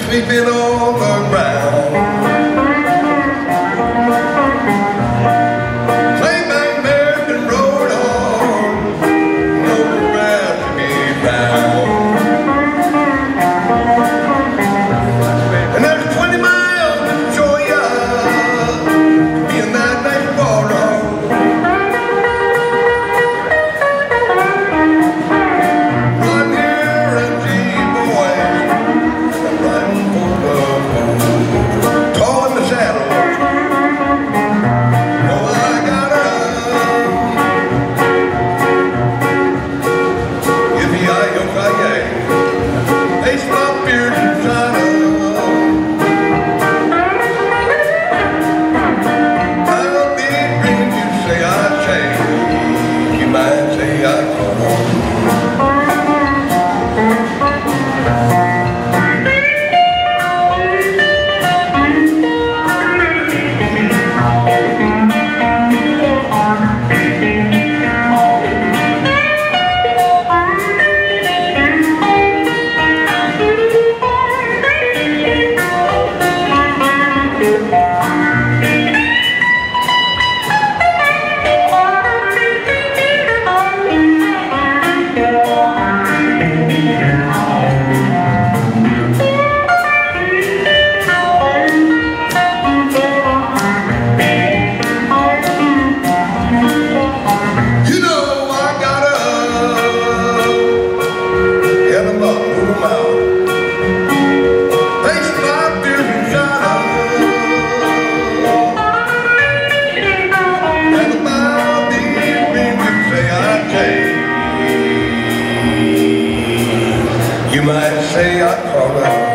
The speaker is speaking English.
sleeping on the ground. Play back American road on, no grass to be found. And there's 20 miles to Georgia, in that nice border. Run here and see boys, run for the moon. Tall in the saddle. Oh, I got Yippee-yi-yo-ki-yay. Ace my beard and shine up. I'll be green, you say I change. You might say I come on. You might say I caught up.